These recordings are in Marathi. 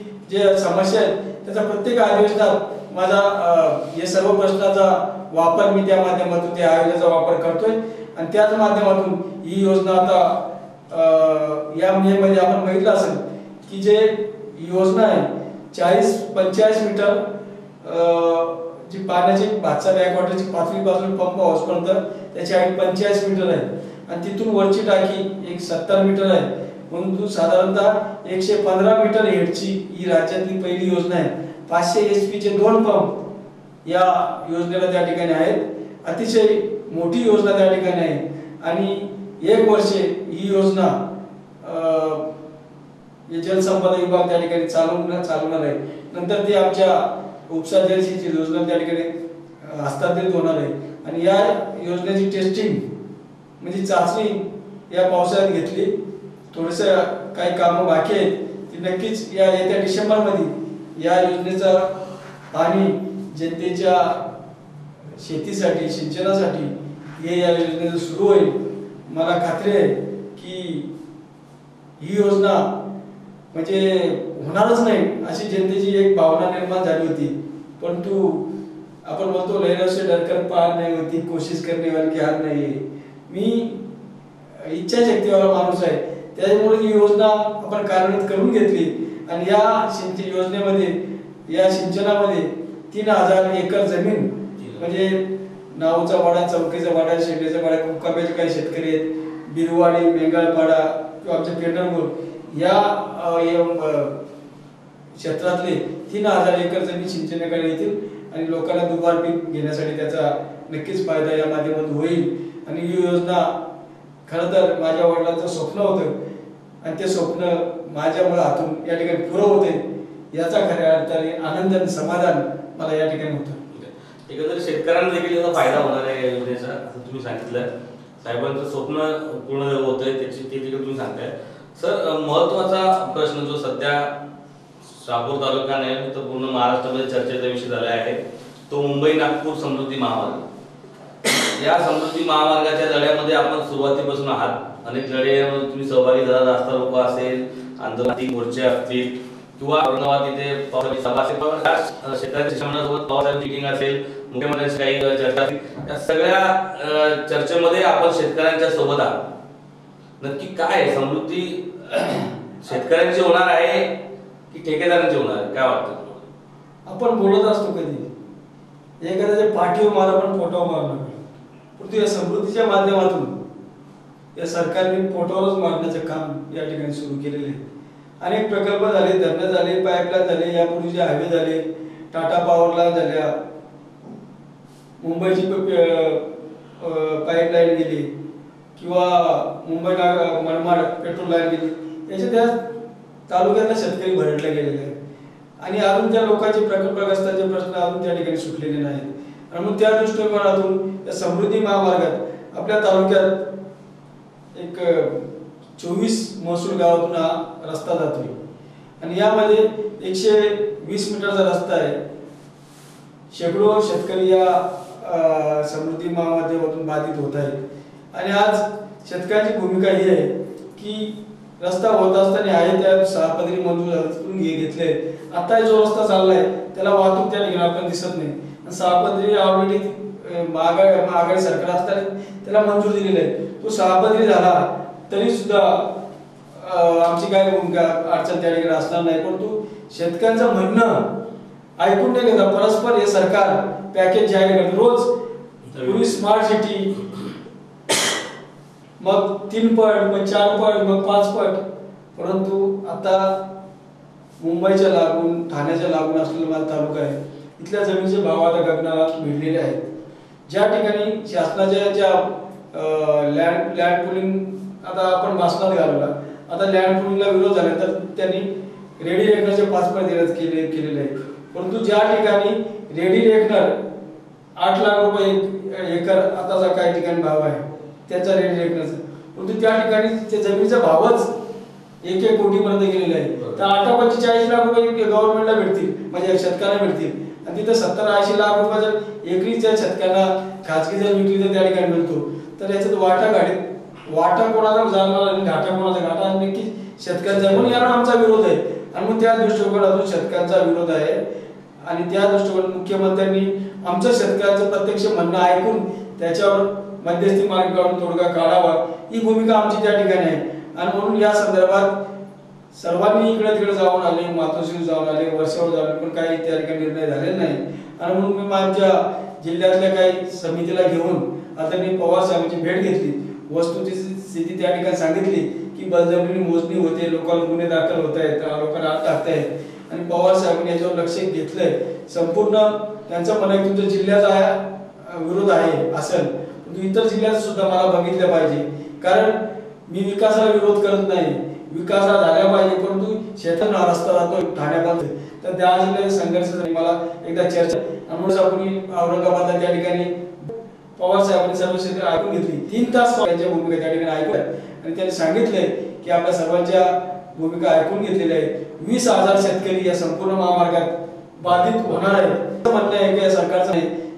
जे समस्या आहेत त्याचा प्रत्येक अधिवेशनात माझा हे सर्व प्रश्नाचा वापर मी त्या माध्यमातून त्या आयोजनाचा वापर करतोय आणि त्याच माध्यमातून ही योजना आता या मध्ये आपण बघितलं असेल की जे योजना आहे 40-45 मीटर जी पाण्याची भातसा बॅकवॉटरची पातळीपासून पंप हाऊसपर्यंत त्याची हाईट 45 मीटर आहे आणि तिथून वरची टाकी एक 70 मीटर आहे म्हणून साधारणतः 115 मीटर हेडची ही राज्यातली पहिली योजना आहे. 500 HP चे 2 पंप या योजनेला त्या ठिकाणी आहेत. अतिशय मोठी योजना त्या ठिकाणी आहे आणि 1 वर्ष ही योजना जलसंपदा विभाग त्या ठिकाणी चालवणार आहे. नंतर ती आमच्या उपसा जलसिंचन योजना त्या ठिकाणी हस्तांतरित होणार आहे आणि या योजनेची टेस्टिंग म्हणजे चाचणी या पावसाळ्यात घेतली. थोडेसे काही कामं बाकी आहेत ती नक्कीच या येत्या डिसेंबर मध्ये या योजनेचा पाणी जनतेच्या शेतीसाठी सिंचनासाठी हे या योजनेचं सुरू होईल. मला खात्री आहे की ही योजना म्हणजे होणारच नाही अशी जनतेची एक भावना निर्माण झाली होती, परंतु आपण बोलतो लहरों से डरकर पार नहीं होती कोशिश करने वाले की हार नाही. मी इच्छाशक्तीवाला माणूस आहे त्यामुळे ही योजना आपण कार्यान्वित करून घेतली आणि या सिंचन योजनेमध्ये या सिंचनामध्ये 3000 एकर जमीन म्हणजे नाऊचा वाडा, चौकीचा वाडा, शेंडेचा वाडा, कुकाब्याचे काही शेतकरी आहेत, बिरवाडी, बेंगाळपाडा किंवा आमच्या पेंढरपूर या क्षेत्रातले 3000 एकर जमीन सिंचनाकडे येतील आणि लोकांना दुबार पीक घेण्यासाठी त्याचा नक्कीच फायदा या माध्यमातून होईल. आणि ही योजना खरं तर माझ्या वडिलांचं स्वप्न होतं आणि ते स्वप्न माझ्यामुळे हातून या ठिकाणी पुरं होते याचा खऱ्या अर्थाने आनंद आणि समाधान मला या ठिकाणी होतं. एकंदर शेतकऱ्यांना देखील याचा फायदा होणार आहे या योजनेचा असं तुम्ही सांगितलं. साहेबांचं स्वप्न पूर्ण होतंय त्याची ते देखील तुम्ही सांगताय. सर, महत्वाचा प्रश्न जो सध्या शहापूर तालुका नाही तर पूर्ण महाराष्ट्रामध्ये चर्चेचा विषय झाला आहे तो मुंबई नागपूर समृद्धी महामार्ग. या समृद्धी महामार्गाच्या लढ्यामध्ये आपण सुरुवातीपासून आहात. अनेक लढ्यामध्ये तुम्ही सहभागी झाला. रास्ता रोको असेल, आंदोलनातील मोर्चे असतील किंवा औरंगाबाद इथे पावसाची सभा असेल, शेतकऱ्यांच्या समन्वयासोबत पावसाची मीटिंग असेल, मुख्यमंत्र्यांची काही चर्चा असेल, या सगळ्या चर्चेमध्ये आपण शेतकऱ्यांच्या सोबत आहात. नक्की काय समृद्धी शेतकऱ्यांची होणार आहे की ठेकेदारांची होणार आहे, काय वाटतं? आपण बोलत असतो कधी एखाद्याच्या पाठीवर मारा पण पोटावर मारणार, परंतु या समृद्धीच्या माध्यमातून या सरकारने पोटावरच मारण्याचं काम या ठिकाणी सुरू केलेले आहे. अनेक प्रकल्प झाले, धरणं झाले, पाईपलाईन झाले, यापूर्वी जे हायवे झाले, टाटा पॉवरला झाल्या, मुंबईची पाईपलाईन गेली किंवा मुंबई मनमाड पेट्रोल लाईन गेली, याच्या त्या तालुक्यातल्या शेतकरी भरडले गेलेले आहेत आणि अजून त्या लोकांचे प्रकल्पग्रस्तांचे प्रश्न अजून त्या ठिकाणी सुटलेले नाहीत. आणि मग त्या दृष्टिकोनातून या समृद्धी महामार्गात आपल्या तालुक्यात एक 24 महसूल गावातून हा रस्ता जातोय आणि यामध्ये 120 मीटरचा रस्ता आहे. शेकडो शेतकरी या समृद्धी महामार्गातून बाधित होत आहेत आणि आज शेतकऱ्यांची भूमिका ही आहे की रस्ता होत असताना आहे त्या 6 पदरी मंजूर करून घेतले. आता जो रस्ता चाललाय त्याला वाहतूक त्या ठिकाणी आपण दिसत नाही. 6 पदरी ऑलरेडी महागाई सरकार असताना त्याला मंजूर दिलेला आहे. तो 6 पदरी झाला तरी सुद्धा आमची काय भूमिका अडचण त्या ठिकाणी असणार नाही, परंतु शेतकऱ्यांचं म्हणणं ऐकून नाही घेता परस्पर हे सरकार पॅकेज जाहीर करते. रोज पूर्वी स्मार्ट सिटी मग 3 पट, मग 4 पट, मग 5 पट, परंतु आता मुंबईच्या लागून ठाण्याच्या लागून असलेला माझा तालुका आहे. इथल्या जमिनीचे भाव आता गगनाला भिडलेले आहेत. ज्या ठिकाणी शासनाच्या ज्या लँड पुलिंग आता आपण भाषणात घालवला, आता लँड पुलिंगला विरोध झाला तर त्यांनी रेडी रेकनरचे 5 पट देण्यात केलेले आहे. परंतु ज्या ठिकाणी रेडी रेकनर 8 लाख रुपये एकर आताचा काही ठिकाणी भाव आहे त्याचा रेडी रेकनरचा, परंतु त्या ठिकाणी त्या जमिनीचा भावच 1-1 कोटीपर्यंत गेलेला आहे. तर 45 लाख रुपये गव्हर्नमेंटला भेटतील म्हणजे शेतकऱ्यांना भेटतील आणि तिथे 70-80 लाख रुपये जर एकरी त्या शेतकऱ्यांना खाजगी जर विकली तर त्या ठिकाणी मिळतो. तर याच्यात वाटा कोणाचा जाणार आणि घाटा कोणाचा घाटा नक्की शेतकऱ्यांचा. म्हणून याला आमचा विरोध आहे. आणि मग त्या दृष्टिकोनातून शेतकऱ्यांचा विरोध आहे आणि त्या दृष्टिकोनातून मुख्यमंत्र्यांनी आमचं शेतकऱ्यांचं प्रत्यक्ष म्हणणं ऐकून त्याच्यावर मध्यस्थी मार्ग काढून तोडगा काढावा ही भूमिका आमची त्या ठिकाणी आहे. आणि म्हणून या संदर्भात सर्वांनी इकडे तिकडे जाऊन आले, मातोश्री जाऊन आले, वर्षावर जाऊन आले, पण काही त्या ठिकाणी निर्णय झाले नाही. आणि म्हणून मी माझ्या जिल्ह्यातल्या काही समितीला घेऊन आता मी पवार साहेबांची भेट घेतली, वस्तुस्थिती स्थिती त्या ठिकाणी सांगितली की बळजबरीने मोजणी होते, लोकांना गुन्हे दाखल होत आहेत, लोकांना आत टाकतायत आणि पवार साहेबांनी याच्यावर लक्ष घेतलंय. संपूर्ण त्यांचं म्हणणं आहे तुमच्या जिल्ह्याचा विरोध आहे असेल पण इतर जिल्ह्यात सुद्धा मला बघितलं पाहिजे, कारण मी विकासाला विरोध करत नाही, विकास झाला पाहिजे, परंतु शेतात रस्ता जातो ठाण्यापर्यंत तर त्या जिल्ह्यात संघर्षासाठी मला एकदा चर्चा म्हणून आपण औरंगाबाद त्या ठिकाणी पवार साहेबांनी सर्व क्षेत्र ऐकून घेतली. 3 तास त्यांच्या भूमिका त्या ठिकाणी ऐकल्या आणि त्यांनी सांगितले की आपल्या सर्वांच्या भूमिका ऐकून घेतलेल्या आहेत. 20,000 शेतकरी या संपूर्ण महामार्गात बाधित होणार आहेत. म्हणणं आहे की सरकारचं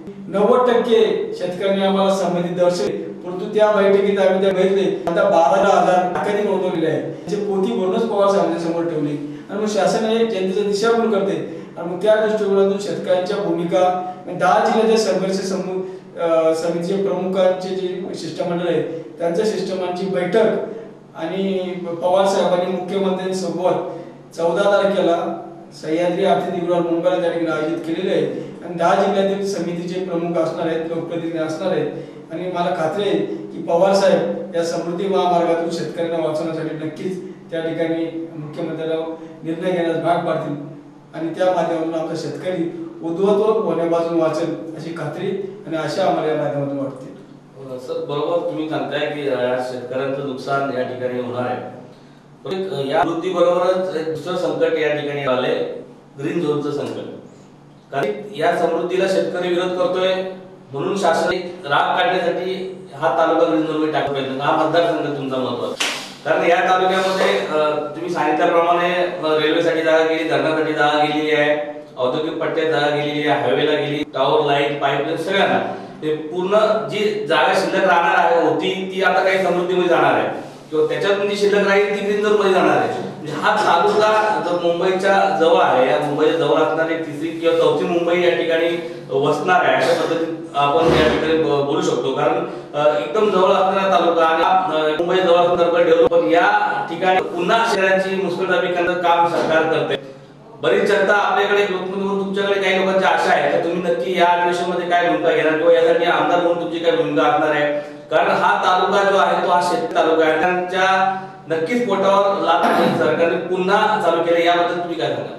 90% शेतकऱ्यांनी आम्हाला संबंधित दर्शवले, परंतु त्या बैठकीत आम्ही त्या बघितले आता 12,000 टाक्यांनी नोंदवलेले आहेत. त्याची पोती भरूनच पवार साहेबांच्या समोर ठेवली आणि मग शासन हे जनतेचं दिशाभूल करते. आणि मग त्या दृष्टिकोनातून शेतकऱ्यांच्या भूमिका 10 जिल्ह्याच्या संघर्ष समितीचे प्रमुखांचे जे शिष्टमंडळ आहे त्यांच्या शिष्टमंडळाची बैठक आणि पवार साहेबांनी मुख्यमंत्र्यांसोबत 14 तारखेला सह्याद्री अतिथीगृहात मुंबईला त्या ठिकाणी आयोजित केलेले आहे आणि 10 जिल्ह्यातील समितीचे प्रमुख असणार आहेत, लोकप्रतिनिधी असणार आहेत आणि मला खात्री आहे की पवार साहेब या समृद्धी महामार्गातून शेतकऱ्यांना वाचवण्यासाठी नक्कीच त्या ठिकाणी मुख्यमंत्र्यांना निर्णय घेण्यास भाग पाडतील आणि त्या माध्यमातून आमचा शेतकरी उद्धवत्व होण्यापासून वाचेल अशी खात्री आणि आशा आम्हाला या माध्यमातून वाटते. सर बरोबर तुम्ही सांगताय की शेतकऱ्यांचं नुकसान या ठिकाणी होणार आहे. या वृत्ती बरोबरच एक दुसरं संकट या ठिकाणी आले, ग्रीन झोनचं संकट. कारण या समृद्धीला शेतकरी विरोध करतोय म्हणून शासन राग काढण्यासाठी हा तालुका ग्रीन झोन मध्ये टाकतोय. हा मतदारसंघ तुमचा महत्वाचा, कारण या तालुक्यामध्ये तुम्ही सांगितल्याप्रमाणे रेल्वेसाठी जागा गेली, धरणासाठी जागा गेलेली आहे, औद्योगिक पट्ट्यात जागा गेलेली आहे, हायवेला गेली, टॉवर लाईट पाईपलाईन सगळ्यांना ते पूर्ण जी जागा शिल्लक राहणार आहे होती ती आता काही समृद्धीमध्ये जाणार आहे किंवा त्याच्यातून जी शिल्लक राहील ती ग्रीन झोन मध्ये जाणार आहे. म्हणजे हा तालुका जो मुंबईच्या जवळ आहे, या मुंबईच्या जवळ असणारी 3री किंवा 4थी मुंबई या ठिकाणी वसणार आहे अशा पद्धतीने आपण या ठिकाणी बोलू शकतो. कारण एकदम जवळ असणारा तालुका आणि मुंबई जवळ असणारा डेव्हलपमेंट या ठिकाणी पुन्हा शहरांची मुस्कळदाबी करण्याचं काम सरकार करते. बरीच जनता आपल्याकडे लोकप्रतिनिधी तुमच्याकडे काही लोकांची आशा आहे तर तुम्ही नक्की या अधिवेशन मध्ये काय भूमिका घेणार किंवा यासाठी आमदार म्हणून तुमची काय भूमिका असणार आहे, कारण हा तालुका जो आहे तो हा शेतकरी तालुका आहे, त्यांच्या नक्कीच पोटावर लाथ सरकारने पुन्हा चालू केले, याबद्दल तुम्ही काय सांगाल?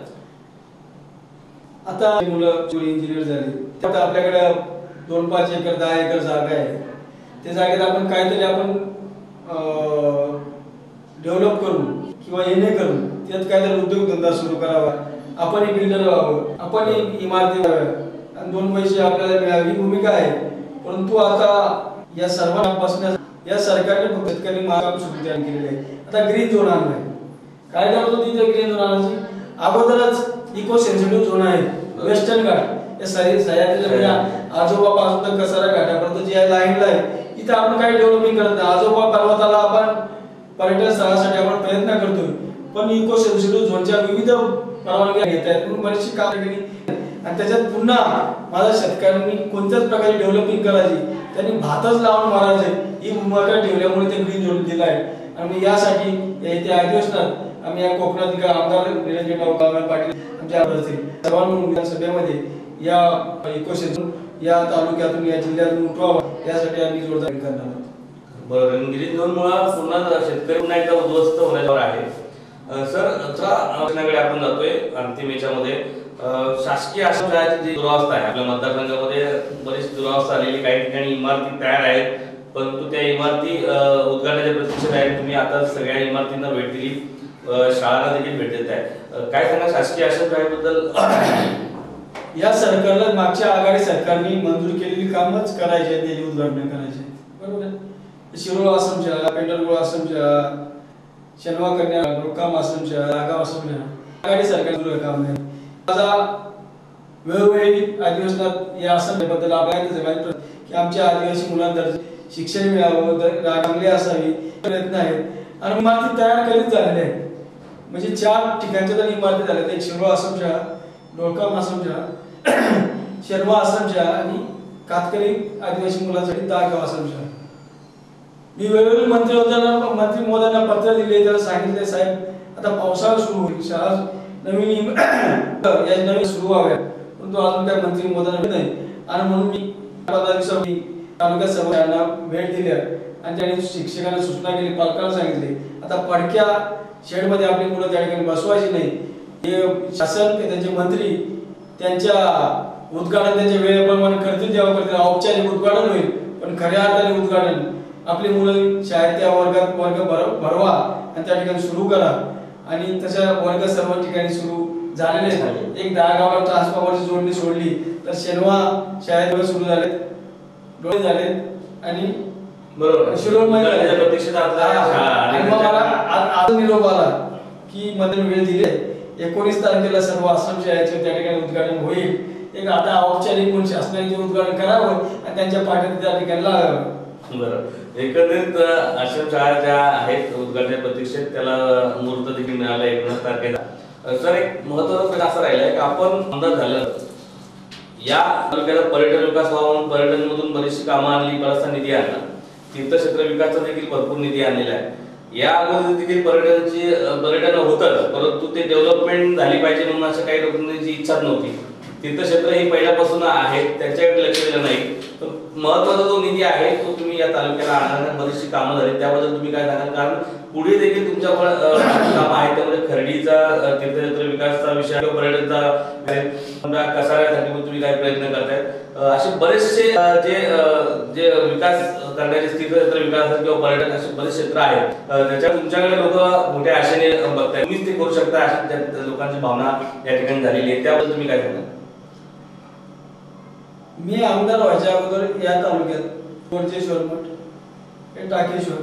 आता मुलं इंजिनियर झाले तर आपल्याकडे 2-5 एकर 10 एकर जागा आहे, त्या जागेत आपण काहीतरी आपण डेव्हलप करू किंवा येणे करू, त्यात काहीतरी उद्योगधंदा सुरू करावा, आपण बिल्डर व्हावं, आपण इमारती व्हाव्या आणि 2 पैसे आपल्याला मिळावी ही भूमिका आहे. परंतु आता या सर्वांपासून या सरकारने फक्त शेतकरी महागाम सुरू तयार केलेले आहे. आता ग्रीन झोन आणलाय, काय करत होती त्या ग्रीन झोन आणायची अगोदरच इको सेन्सिटिव्ह झोन आहे वेस्टर्न घाट या सह्याद्रीच्या आजोबा पासून तर कसारा घाटापर्यंत जी लाईनला आहे इथे आपण काही डेव्हलपिंग करत नाही. आजोबा पर्वताला आपण पर्यटन स्थळासाठी आपण प्रयत्न करतोय पण इको सेन्सिटिव्ह झोनच्या विविध परवानग्या घेत आहेत म्हणून बरीचशी कामं केली आणि त्याच्यात पुन्हा माझ्या शेतकऱ्यांनी कोणत्याच प्रकारे डेव्हलपिंग करायची, त्यांनी भातच लावून मारायचे ही भूमिका ठेवल्यामुळे ते ग्रीन झोन दिला आहे. आणि यासाठी येत्या अधिवेशनात आम्ही या कोकणातील आमदार निरंजन पाटील आमच्या सर्वांनी विधानसभेमध्ये या इको सेन्सिटिव्ह या तालुक्यातून या जिल्ह्यातून उठवावा यासाठी आम्ही जोरदार करणार आहोत. बरोबर, ग्रीन झोन मुळे पुन्हा शेतकरी पुन्हा एकदा उद्ध्वस्त होण्यावर आहे. सर प्रश्नाकडे आपण जातोय अंतिम याच्यामध्ये. शासकीय आश्रमशाळेची जी दुरावस्था आहे आपल्या मतदारसंघामध्ये बरीच दुरावस्था आलेली, काही ठिकाणी इमारती तयार आहेत परंतु त्या इमारती उद्घाटनाच्या प्रतीक्षेत आहेत. तुम्ही आता सगळ्या इमारतींना भेट दिली, शाळांना देखील भेट देत आहे, काय सांगा शासकीय आश्रमशाळेबद्दल? या सरकारला मागच्या आघाडी सरकारने मंजूर केलेली कामच करायची आहे, त्याची उद्घाटन करायची बरोबर. शिरोळ आश्रमशाळा, पेंढरगुळ आश्रमशाळा, शनवा कन्या गोकाम आश्रमशाळा, नागाव आश्रमशाळा आघाडी सरकारचं काम नाही. माझा वेळोवेळी अधिवेशनात या आश्रमाबद्दल आपल्याला की आमच्या आदिवासी मुलांना शिक्षण मिळावं, चांगली असावी प्रयत्न आहेत आणि इमारती तयार करीत झालेले आहेत. म्हणजे 4 ठिकाणच्या तर इमारती झाल्या. एक शिरवा आश्रमशाळा, डोळकाम आश्रमशाळा, शेरवा आश्रमशाळा आणि कातकरी आदिवासी मुलांसाठी दागाव आश्रमशाळा. मी वेळोवेळी मंत्री महोदयांना पत्र दिले, त्याला सांगितले साहेब आता पावसाळा सुरू होईल, शाळा नवीन या नवीन सुरू व्हाव्या, परंतु अजून काय मंत्री महोदयांना नाही. आणि म्हणून मी 15 दिवसांनी तालुक्यात सर्वांना भेट दिली आणि त्यांनी शिक्षकांना सूचना केली, पालकांना सांगितले आता पडक्या शेडमध्ये आपली मुलं त्या ठिकाणी बसवायची नाही. हे शासन त्यांचे मंत्री त्यांच्या उद्घाटन त्यांच्या वेळेप्रमाणे करतील तेव्हा करतील. औपचारिक उद्घाटन होईल पण खऱ्या अर्थाने उद्घाटन आपली मुलं शाळेत त्या वर्ग भरवा आणि त्या ठिकाणी सुरू करा. आणि तशा वर्ग सर्व ठिकाणी सुरू झालेले आहेत. एक 10 गावाला ट्रान्सफॉर्मरची जोडणी सोडली तर शेनवा शाळेत सुरू झाले, डोळे झाले आणि बरोबर शिरोळ मैदानाच्या प्रतीक्षेत आणि मग मला आज निरोप आला की मध्ये वेळ दिली 19 तारखेला सर्व आश्रम शाळेचे त्या ठिकाणी उद्घाटन होईल. एक आता औपचारिक म्हणून शासनाने उद्घाटन करावं आणि त्यांच्या पाठ्यात त्या ठिकाणी लागावं. बरं, एकंदरीत आश्रम शाळा ज्या आहेत उद्घाटन प्रतीक्षेत त्याला मुहूर्त देखील मिळाला 19 तारखेला. सर, एक महत्त्वाचा प्रश्न असा राहिला की आपण अंदाज झालं या तालुक्याला पर्यटन विकास व्हावा म्हणून पर्यटन मधून बरीचशी कामं आणली, बराचसा निधी आणला, तीर्थक्षेत्र विकासाचा देखील भरपूर निधी आणलेला आहे. या अगोदर देखील पर्यटन होतं परंतु ते डेव्हलपमेंट झाली पाहिजे म्हणून अशा काही लोकांची इच्छाच नव्हती. तीर्थक्षेत्र ही पहिल्यापासून आहेत, त्यांच्याकडे लक्ष दिलं नाही. पण महत्त्वाचा जो निधी आहे तो तुम्ही या तालुक्याला आणण्यात बरीचशी कामं झाली, त्याबद्दल तुम्ही काय सांगाल? कारण पुढे देखील तुमच्याकडे कामं आहेत, त्यामध्ये खर्डीचा तीर्थक्षेत्र विकासाचा विषय किंवा पर्यटनचा कसाऱ्यासाठी पण तुम्ही काय प्रयत्न करताय. असे बरेचसे जे विकास करण्याचे तीर्थक्षेत्र विकास किंवा पर्यटन असे बरेच क्षेत्र आहेत, त्याच्यात तुमच्याकडे लोक मोठ्या आशेने बघताय. तुम्हीच ते करू शकता अशा लोकांची भावना या ठिकाणी झालेली आहे, त्याबद्दल तुम्ही काय सांगाल? मी आमदार व्हायच्या अगोदर या तालुक्यात कोरजेश्वर मठ, हे टाकेश्वर,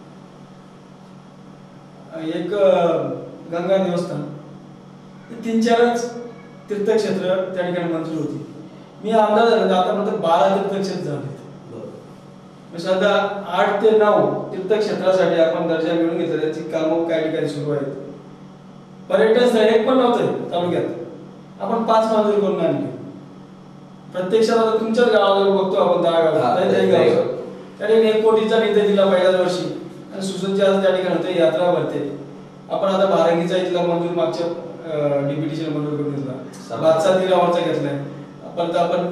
एक गंगा देवस्थान, हे 3-4च तीर्थक्षेत्र त्या ठिकाणी मंजूर होती. मी आमदार झाल्यानंतर आतापर्यंत 12 तीर्थक्षेत्र झाले. सध्या 8 ते 9 तीर्थक्षेत्रासाठी आपण दर्जा मिळून घेतला, त्याची कामं काही ठिकाणी सुरू आहेत. पर्यटन स्थळ एक पण नव्हतं तालुक्यात, आपण 5 मंजूर करून आणली. प्रत्यक्षात आता तुमच्याच गावाला बघतो आपण 10 गाव त्याने 1 कोटीचा निधी दिला पहिल्याच वर्षी आणि सुसज्ज आज त्या ठिकाणी होते, यात्रा भरते. आपण आता भारंगीचा इथला मंजूर मागच्या डीपीटीसीला मंजूर करून घेतला, बादशाह तिरावरचा घेतलाय, आपण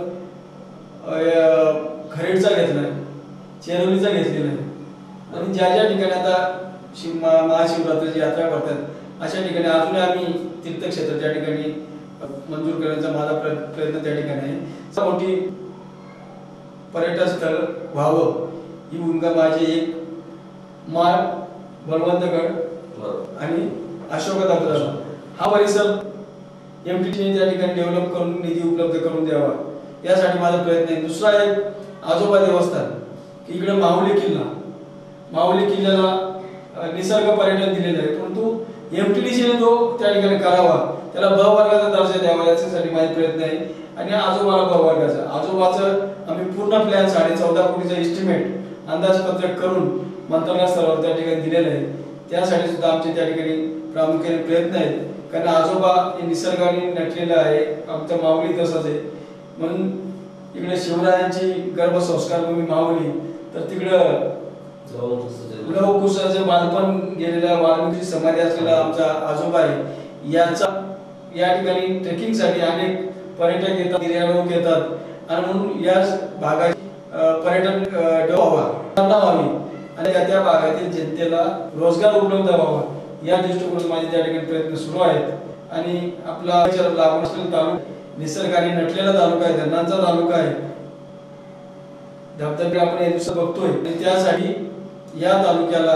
खरेडचा घेतलाय, चेरोलीचा घेतलेला आहे. आणि ज्या ज्या ठिकाणी आता महाशिवरात्रीची यात्रा भरतात अशा ठिकाणी अजून आम्ही तीर्थक्षेत्र त्या ठिकाणी मंजूर करण्याचा माझा प्रयत्न त्या ठिकाणी आहे. मोठी पर्यटन स्थळ व्हावं ही भूमिका माझी. एक माळ, बळवंतगड आणि अशोकदाबा हा परिसर एमटीटीने त्या ठिकाणी डेव्हलप करून निधी उपलब्ध करून द्यावा यासाठी माझा प्रयत्न आहे. दुसरा एक आजोबा देवस्थान की इकडे माहुली किल्ल्याला निसर्ग पर्यटन दिलेलं आहे, परंतु एमटीडीसीने तो त्या ठिकाणी करावा, त्याला ब वर्गाचा दर्जा द्यावा याच्यासाठी माझे प्रयत्न आहे. आणि आजोबाला ब वर्गाचा, आजोबाचं आम्ही पूर्ण प्लॅन 14.5 कोटीचा एस्टिमेट अंदाजपत्रक करून मंत्रालय स्तरावर त्या ठिकाणी दिलेलं आहे. त्यासाठी सुद्धा आमचे त्या ठिकाणी प्रामुख्याने प्रयत्न आहेत, कारण आजोबा हे निसर्गाने नटलेलं आहे, आमच्या माऊली तसंच आहे. म्हणून इकडे शिवरायांची गर्भसंस्कार भूमी माऊली, तर तिकडं लवकुशाचं बालपण गेलेला वाल्मिकी समाधी असलेला आमचा आजोबा आहे. याचा या ठिकाणी ट्रेकिंगसाठी अनेक पर्यटक येतात, गिर्यारोहक येतात आणि म्हणून याच भागात पर्यटन व्हावी आणि त्या भागातील जनतेला रोजगार उपलब्ध व्हावा या दृष्टिकोनातून माझे त्या ठिकाणी प्रयत्न सुरू आहेत. आणि आपला लागून असलेला तालुका निसर्गाने नटलेला तालुका आहे, धरणांचा तालुका आहे, धबधबे आपण या दिवसात बघतोय. आणि त्यासाठी या तालुक्याला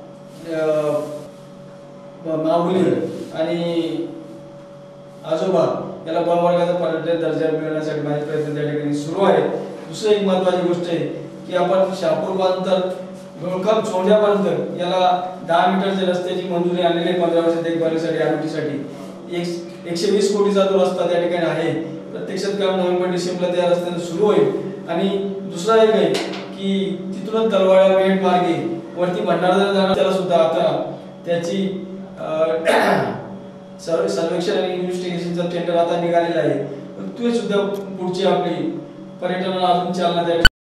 माहुली आणि आजोबा याला ब वर्गाचा पर्यटन दर्जा मिळवण्यासाठी माझे प्रयत्न त्या ठिकाणी सुरू आहेत. दुसरी एक महत्वाची गोष्ट आहे की आपण शहापूर बांधतर गोळखाम चोंड्यापर्यंत याला 10 मीटरच्या रस्त्याची मंजुरी आणलेली आहे 15 वर्ष देखभालीसाठी आरोग्यासाठी. 120 कोटीचा तो रस्ता त्या ठिकाणी आहे. प्रत्यक्षात काम नोव्हेंबर-डिसेंबरला त्या रस्त्याने सुरू होईल. आणि दुसरा एक आहे की तिथून तलवाडा पेठ मार्गे वरती भंडारा जाणार त्याला सुद्धा आता त्याची सर्वेक्षण आणि इन्व्हेस्टिगेशनचा टेंडर आता निघालेला आहे. ते सुद्धा पुढची आपली पर्यटनाला अजून चालना द्यावी.